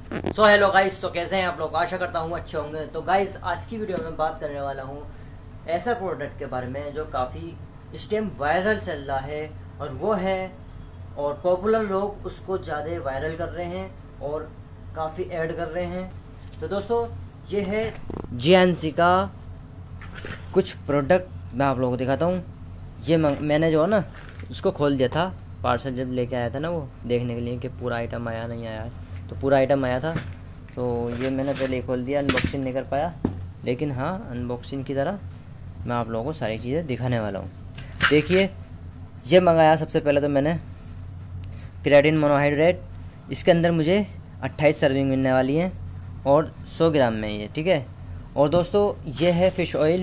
So hello guys, तो कैसे हैं आप लोग। आशा करता हूँ अच्छे होंगे। तो गाइस, आज की वीडियो में बात करने वाला हूँ ऐसा प्रोडक्ट के बारे में जो काफ़ी इस टाइम वायरल चल रहा है, और वो है और पॉपुलर लोग उसको ज़्यादा वायरल कर रहे हैं और काफ़ी ऐड कर रहे हैं। तो दोस्तों, ये है GNC का कुछ प्रोडक्ट। मैं आप लोगों को दिखाता हूँ। ये मैंने जो है ना उसको खोल दिया था, पार्सल जब लेके आया था ना, वो देखने के लिए कि पूरा आइटम आया नहीं आया है। तो पूरा आइटम आया था, तो ये मैंने पहले ही खोल दिया। अनबॉक्सिंग नहीं कर पाया, लेकिन हाँ, अनबॉक्सिंग की तरह मैं आप लोगों को सारी चीज़ें दिखाने वाला हूँ। देखिए, ये मंगाया सबसे पहले तो मैंने क्रेटिन मोनोहाइड्रेट। इसके अंदर मुझे 28 सर्विंग मिलने वाली हैं और 100 ग्राम में ये, ठीक है। और दोस्तों, ये है फ़िश ऑयल,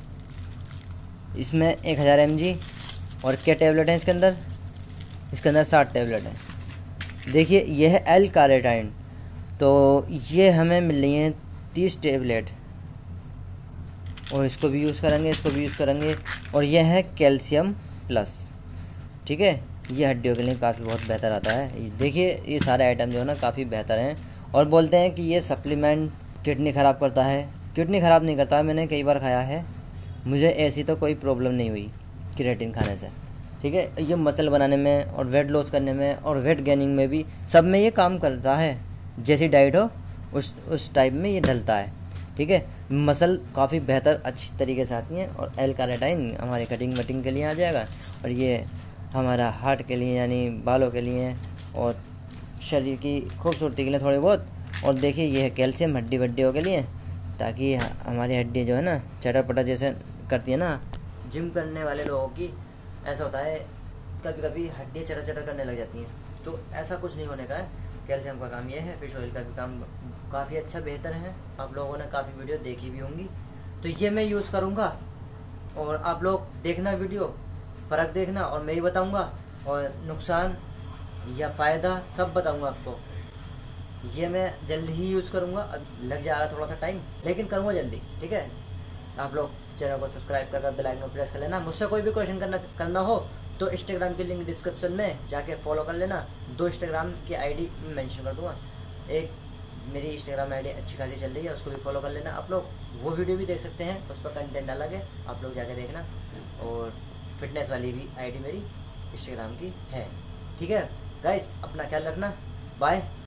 इसमें 1000 mg। और क्या टैबलेट हैं इसके अंदर 60 टैबलेट हैं। देखिए, ये है एल कार्निटाइन, तो ये हमें मिल रही हैं 30 टैबलेट, और इसको भी यूज़ करेंगे, इसको भी यूज़ करेंगे। और ये है कैल्शियम प्लस, ठीक है। ये हड्डियों के लिए काफ़ी बहुत बेहतर आता है। देखिए, ये सारे आइटम जो है ना काफ़ी बेहतर हैं। और बोलते हैं कि ये सप्लीमेंट किडनी ख़राब करता है। किडनी ख़राब नहीं करता, मैंने कई बार खाया है, मुझे ऐसी तो कोई प्रॉब्लम नहीं हुई क्रिएटिन खाने से, ठीक है। ये मसल बनाने में और वेट लॉस करने में और वेट गेनिंग में भी, सब में ये काम करता है। जैसी डाइट हो उस टाइप में ये ढलता है, ठीक है। मसल काफ़ी बेहतर अच्छी तरीके से आती हैं। और एल कार्निटाइन हमारे कटिंग वटिंग के लिए आ जाएगा, और ये हमारा हार्ट के लिए यानी बालों के लिए, और शरीर की खूबसूरती के लिए थोड़ी बहुत। और देखिए, ये है कैल्शियम हड्डी वड्डियों के लिए, ताकि हमारी हड्डी जो है ना चटर पटर जैसे करती है ना, जिम करने वाले लोगों की ऐसा होता है, कभी कभी हड्डियाँ चटर चटर करने लग जाती हैं। तो ऐसा कुछ नहीं होने का है। कैल्शियम का काम ये है, फिश ऑयल का भी काम काफ़ी अच्छा बेहतर है। आप लोगों ने काफ़ी वीडियो देखी भी होंगी, तो ये मैं यूज़ करूँगा और आप लोग देखना वीडियो, फ़र्क देखना, और मैं ही बताऊँगा, और नुकसान या फ़ायदा सब बताऊँगा आपको। ये मैं जल्दी ही यूज़ करूँगा। अब लग जाएगा थोड़ा सा टाइम, लेकिन करूँगा जल्दी, ठीक है। आप लोग चैनल को सब्सक्राइब कर बेल आइकन को प्रेस कर लेना। मुझसे कोई भी क्वेश्चन करना हो तो इंस्टाग्राम की लिंक डिस्क्रिप्शन में जाके फॉलो कर लेना। 2 इंस्टाग्राम की आईडी मेंशन कर दूंगा। एक मेरी इंस्टाग्राम आईडी अच्छी खासी चल रही है, उसको भी फॉलो कर लेना। आप लोग वो वीडियो भी देख सकते हैं, उस पर कंटेंट अलग है, आप लोग जाके देखना। और फिटनेस वाली भी आईडी मेरी इंस्टाग्राम की है, ठीक है। गाइस, अपना ख्याल रखना। बाय।